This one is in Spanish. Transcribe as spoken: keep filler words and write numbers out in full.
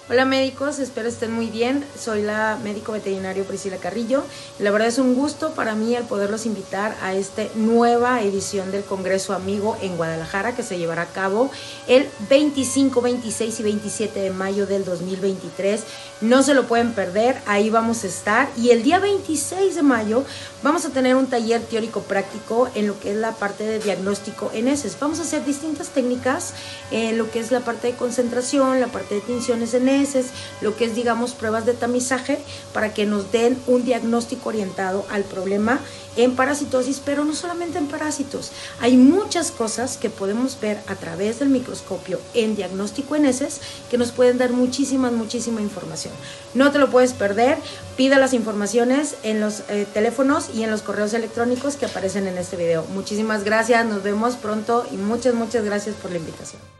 Hola médicos, espero estén muy bien. Soy la médico veterinario Priscila Carrillo. La verdad es un gusto para mí el poderlos invitar a esta nueva edición del Congreso Amigo en Guadalajara, que se llevará a cabo el veinticinco, veintiséis y veintisiete de mayo del dos mil veintitrés. No se lo pueden perder, ahí vamos a estar. Y el día veintiséis de mayo vamos a tener un taller teórico práctico en lo que es la parte de diagnóstico en heces. Vamos a hacer distintas técnicas en lo que es la parte de concentración, la parte de tinciones en heces, lo que es, digamos, pruebas de tamizaje para que nos den un diagnóstico orientado al problema en parasitosis, pero no solamente en parásitos. Hay muchas cosas que podemos ver a través del microscopio en diagnóstico en heces que nos pueden dar muchísima, muchísima información. No te lo puedes perder. Pida las informaciones en los eh, teléfonos y en los correos electrónicos que aparecen en este video. Muchísimas gracias, nos vemos pronto y muchas, muchas gracias por la invitación.